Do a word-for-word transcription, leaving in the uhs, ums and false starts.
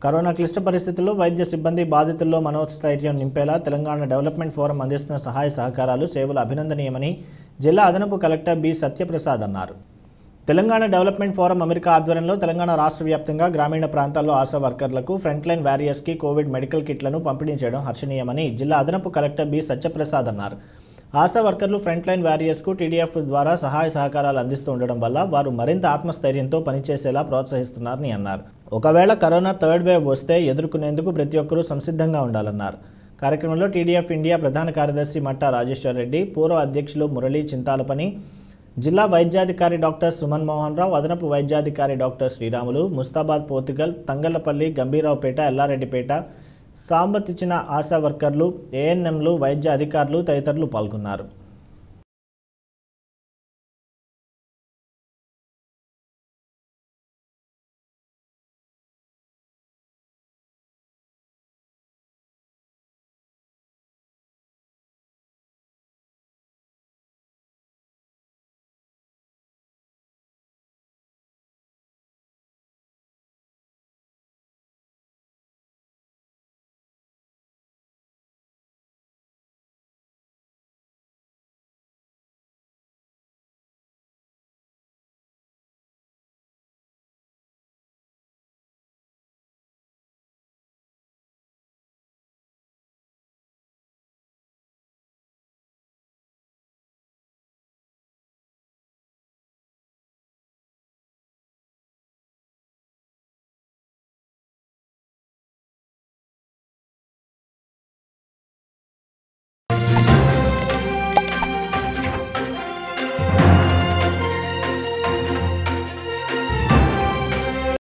Corona క్లిష్ట పరిస్థితుల్లో వైద్య సిబ్బంది బాధితుల్లో మనోస్థైర్యం నింపేలా తెలంగాణ డెవలప్మెంట్ ఫోరం అందిస్తున్న సహాయ సహకారాలు సేవలు అభినందనీయమని జిల్లా అదనపు కలెక్టర్ బి సత్యప్రసాద్ అన్నారు. తెలంగాణ డెవలప్మెంట్ ఫోరం అమెరికా ఆధ్వర్యంలో తెలంగాణ రాష్ట్ర వ్యాప్తంగా గ్రామీణ ప్రాంతాల్లో ఆశా వర్కర్లకు ఫ్రంట్ లైన్ వారియర్స్కి కోవిడ్ మెడికల్ కిట్లను పంపిణీ చేయడం హర్షణీయమని జిల్లా అదనపు కలెక్టర్ బి సత్యప్రసాద్ అన్నారు. ఆశా వర్కర్లు ఫ్రంట్ లైన్ వారియర్స్కు టీడీఎఫ్ ద్వారా సహాయ సహకారాలు అందిస్తూ ఉండడం వల్ల వారు మరింత ఆత్మస్థైర్యంతో పనిచేసేలా ప్రోత్సహిస్తున్నారని అన్నారు. ఒకవేళ కరోనా థర్డ్ వేవ్ వస్తే ఎదుర్కొనేందుకు ప్రతి ఒక్కరూ సంసిద్ధంగా ఉండాలన్నారు. కార్యక్రమంలో టీడీఎఫ్ ఇండియా ప్రధాన కార్యదర్శి మట్టా రాజేశ్వర్ రెడ్డి, పూర్వ అధ్యక్షులు మురళీ చింతాలపని, జిల్లా వైద్యాధికారి డాక్టర్ సుమన్ మోహన్ రావు, అదనపు వైద్యాధికారి డాక్టర్ శ్రీరాములు, ముస్తాబాద్, పోర్తుగల్, తంగళ్లపల్లి, గంభీరావుపేట, ఎల్లారెడ్డిపేట, సాంబతిచ్చిన ఆశా వర్కర్లు, ఏఎన్ఎంలు, వైద్య అధికారులు తదితరులు పాల్గొన్నారు.